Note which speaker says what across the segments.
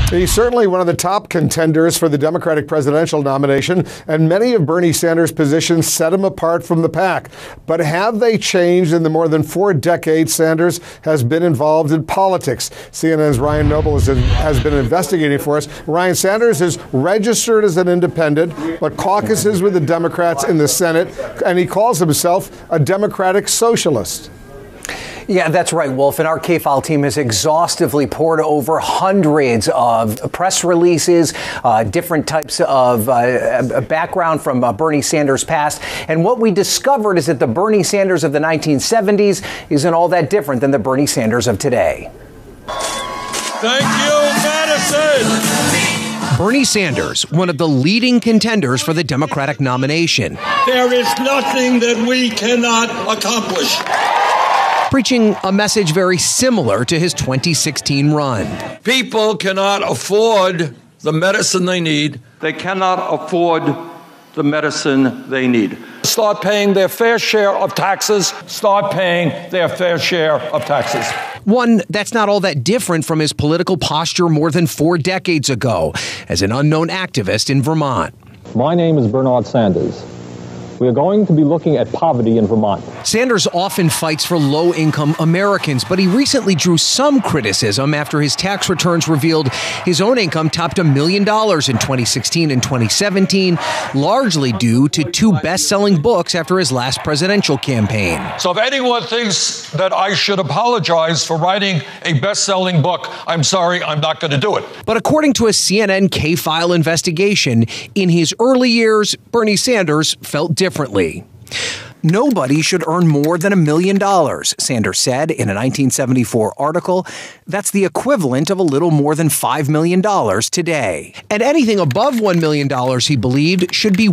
Speaker 1: He's certainly one of the top contenders for the Democratic presidential nomination, and many of Bernie Sanders' positions set him apart from the pack. But have they changed in the more than 4 decades Sanders has been involved in politics? CNN's Ryan Noble has been investigating for us. Ryan, Sanders is registered as an independent, but caucuses with the Democrats in the Senate, and he calls himself a Democratic socialist.
Speaker 2: Yeah, that's right, Wolf. And our K-File team has exhaustively poured over hundreds of press releases, different types of background from Bernie Sanders' past. And what we discovered is that the Bernie Sanders of the 1970s isn't all that different than the Bernie Sanders of today.
Speaker 3: Thank you, Madison.
Speaker 4: Bernie Sanders, one of the leading contenders for the Democratic nomination.
Speaker 3: There is nothing that we cannot accomplish.
Speaker 4: Preaching a message very similar to his 2016 run.
Speaker 3: People cannot afford the medicine they need. They cannot afford the medicine they need. Start paying their fair share of taxes. Start paying their fair share of taxes.
Speaker 4: One that's not all that different from his political posture more than 4 decades ago as an unknown activist in Vermont.
Speaker 5: My name is Bernard Sanders. We are going to be looking at poverty in Vermont.
Speaker 4: Sanders often fights for low-income Americans, but he recently drew some criticism after his tax returns revealed his own income topped $1 million in 2016 and 2017, largely due to 2 best-selling books after his last presidential campaign.
Speaker 3: So if anyone thinks that I should apologize for writing a best-selling book, I'm sorry, I'm not going to do it.
Speaker 4: But according to a CNN K-File investigation, in his early years, Bernie Sanders felt differently. Nobody should earn more than $1 million, Sanders said in a 1974 article. That's the equivalent of a little more than $5 million today. And anything above $1 million, he believed, should be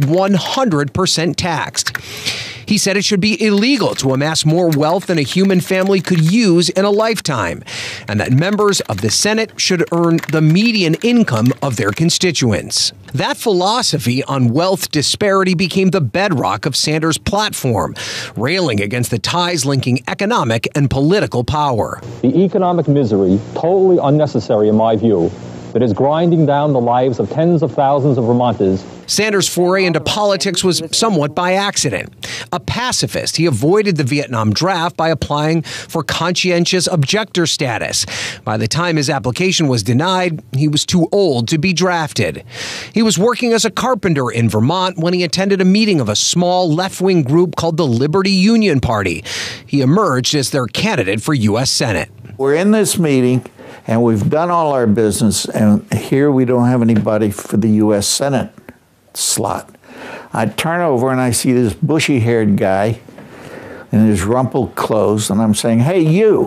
Speaker 4: 100% taxed. He said it should be illegal to amass more wealth than a human family could use in a lifetime, and that members of the Senate should earn the median income of their constituents. That philosophy on wealth disparity became the bedrock of Sanders' platform, railing against the ties linking economic and political power.
Speaker 5: The economic misery, totally unnecessary in my view, that is grinding down the lives of tens of thousands of Vermonters.
Speaker 4: Sanders' foray into politics was somewhat by accident. A pacifist, he avoided the Vietnam draft by applying for conscientious objector status. By the time his application was denied, he was too old to be drafted. He was working as a carpenter in Vermont when he attended a meeting of a small left-wing group called the Liberty Union Party. He emerged as their candidate for U.S. Senate.
Speaker 6: We're in this meeting, and we've done all our business, and here we don't have anybody for the U.S. Senate slot. I turn over and I see this bushy-haired guy in his rumpled clothes, and I'm saying, hey, you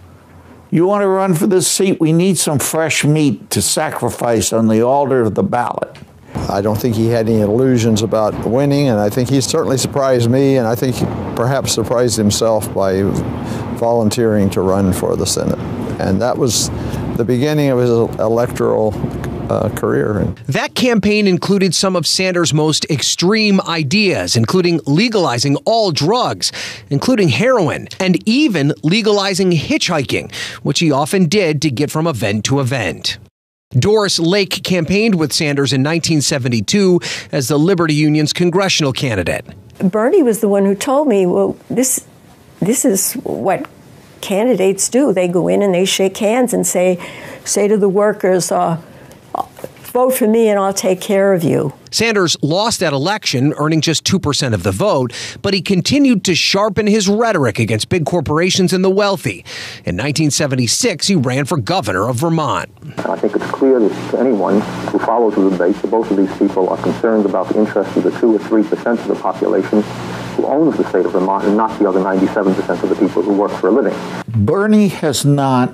Speaker 6: want to run for this seat? We need some fresh meat to sacrifice on the altar of the ballot.
Speaker 7: I don't think he had any illusions about winning, and I think he certainly surprised me, and I think he perhaps surprised himself by volunteering to run for the Senate. And that was the beginning of his electoral career.
Speaker 4: That campaign included some of Sanders' most extreme ideas, including legalizing all drugs, including heroin, and even legalizing hitchhiking, which he often did to get from event to event. Doris Lake campaigned with Sanders in 1972 as the Liberty Union's congressional candidate.
Speaker 8: Bernie was the one who told me, well, this is what candidates do. They go in and they shake hands and say to the workers, vote for me and I'll take care of you.
Speaker 4: Sanders lost that election, earning just 2% of the vote, but he continued to sharpen his rhetoric against big corporations and the wealthy. In 1976, he ran for governor of Vermont.
Speaker 9: I think it's clear to anyone who follows the debate that both of these people are concerned about the interests of the 2 or 3% of the population who owns the state of Vermont and not the other 97% of the people who work for a living.
Speaker 6: Bernie has not,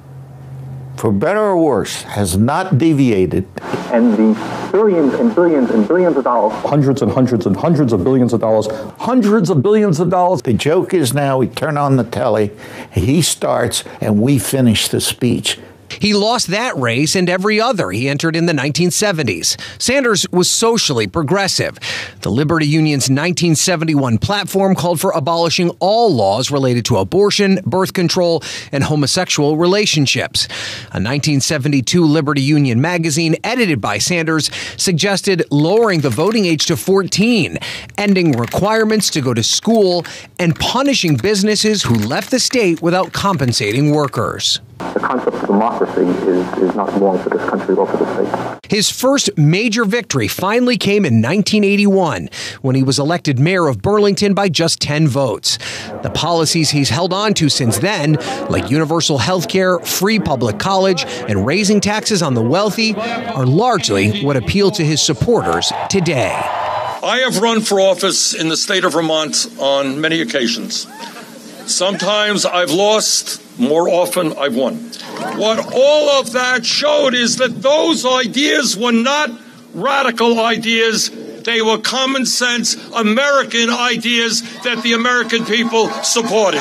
Speaker 6: for better or worse, has not deviated.
Speaker 9: And the billions and billions and billions of dollars.
Speaker 5: Hundreds and hundreds and hundreds of billions of dollars. Hundreds of billions of dollars.
Speaker 6: The joke is now we turn on the telly, he starts, and we finish the speech.
Speaker 4: He lost that race and every other he entered in the 1970s. Sanders was socially progressive. The Liberty Union's 1971 platform called for abolishing all laws related to abortion, birth control, and homosexual relationships. A 1972 Liberty Union magazine edited by Sanders suggested lowering the voting age to 14, ending requirements to go to school, and punishing businesses who left the state without compensating workers.
Speaker 9: The concept of democracy is not wrong for this country or for the state.
Speaker 4: His first major victory finally came in 1981 when he was elected mayor of Burlington by just 10 votes. The policies he's held on to since then, like universal health care, free public college, and raising taxes on the wealthy, are largely what appeal to his supporters today.
Speaker 3: I have run for office in the state of Vermont on many occasions. Sometimes I've lost, more often I've won. What all of that showed is that those ideas were not radical ideas. They were common sense American ideas that the American people supported.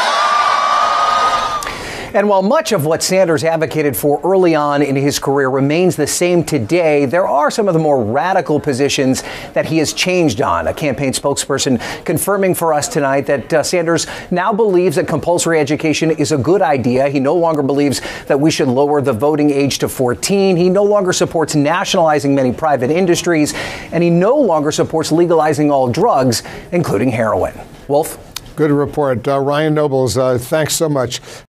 Speaker 2: And while much of what Sanders advocated for early on in his career remains the same today, there are some of the more radical positions that he has changed on. A campaign spokesperson confirming for us tonight that Sanders now believes that compulsory education is a good idea. He no longer believes that we should lower the voting age to 14. He no longer supports nationalizing many private industries, and he no longer supports legalizing all drugs, including heroin. Wolf?
Speaker 1: Good report. Ryan Nobles, thanks so much.